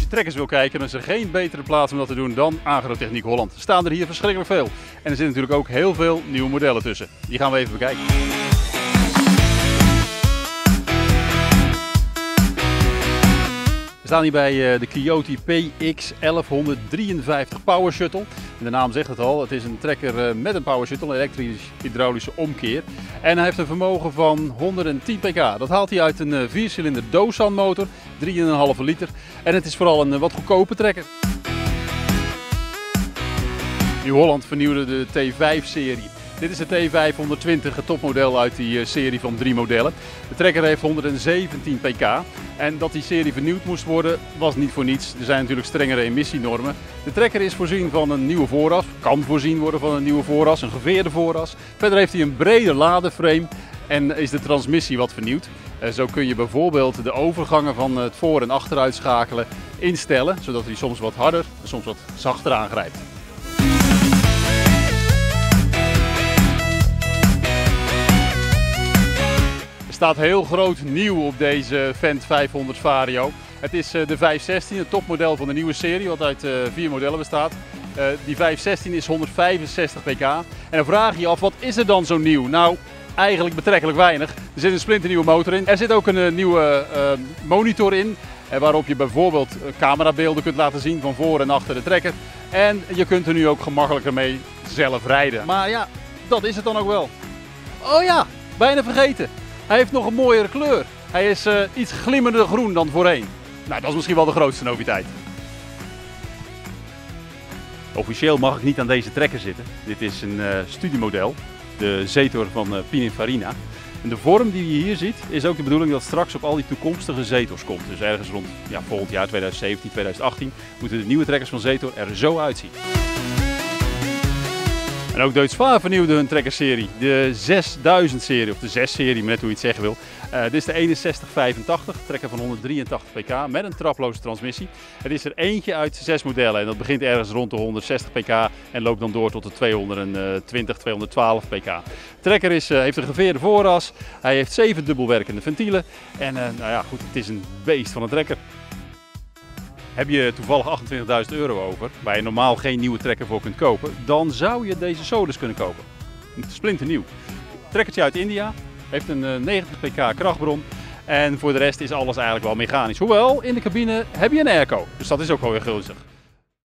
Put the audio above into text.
trekkers wil kijken, dan is er geen betere plaats om dat te doen dan Agrotechniek Holland. Er staan er hier verschrikkelijk veel. En er zitten natuurlijk ook heel veel nieuwe modellen tussen. Die gaan we even bekijken. We staan hier bij de Kioti PX 1153 Power Shuttle. En de naam zegt het al, het is een trekker met een Power Shuttle, een elektrisch-hydraulische omkeer. En hij heeft een vermogen van 110 pk. Dat haalt hij uit een 4-cilinder Doosan motor, 3,5 liter. En het is vooral een wat goedkope trekker. Nieuw-Holland vernieuwde de T5-serie. Dit is de T520, het topmodel uit die serie van 3 modellen. De trekker heeft 117 pk. En dat die serie vernieuwd moest worden was niet voor niets. Er zijn natuurlijk strengere emissienormen. De trekker is voorzien van een nieuwe vooras, kan voorzien worden van een nieuwe vooras, een geveerde vooras. Verder heeft hij een brede ladeframe en is de transmissie wat vernieuwd. Zo kun je bijvoorbeeld de overgangen van het voor- en achteruitschakelen instellen, zodat hij soms wat harder en soms wat zachter aangrijpt. Er staat heel groot nieuw op deze Fendt 500 Vario. Het is de 516, het topmodel van de nieuwe serie, wat uit 4 modellen bestaat. Die 516 is 165 pk. En dan vraag je je af, wat is er dan zo nieuw? Nou, eigenlijk betrekkelijk weinig. Er zit een splinternieuwe motor in. Er zit ook een nieuwe monitor in, waarop je bijvoorbeeld camerabeelden kunt laten zien van voor en achter de trekker. En je kunt er nu ook gemakkelijker mee zelf rijden. Maar ja, dat is het dan ook wel. Oh ja, bijna vergeten. Hij heeft nog een mooiere kleur. Hij is iets glimmender groen dan voorheen. Nou, dat is misschien wel de grootste noviteit. Officieel mag ik niet aan deze trekker zitten. Dit is een studiemodel, de Zetor van Pininfarina. En de vorm die je hier ziet is ook de bedoeling dat straks op al die toekomstige Zetors komt. Dus ergens rond volgend jaar 2017, 2018 moeten de nieuwe trekkers van Zetor er zo uitzien. En ook Deutz-Fahr vernieuwde hun trekkerserie, de 6000 serie, of de 6 serie, net hoe je het zeggen wil. Dit is de 6185, trekker van 183 pk met een traploze transmissie. Het is er eentje uit 6 modellen en dat begint ergens rond de 160 pk en loopt dan door tot de 220, 212 pk. De trekker heeft een geveerde vooras, hij heeft 7 dubbelwerkende ventielen en goed, het is een beest van een trekker. Heb je toevallig €28.000 over, waar je normaal geen nieuwe trekker voor kunt kopen, dan zou je deze Solus kunnen kopen. Een splinternieuw. Trekkertje uit India, heeft een 90 pk krachtbron en voor de rest is alles eigenlijk wel mechanisch. Hoewel, in de cabine heb je een airco, dus dat is ook wel weer gunstig.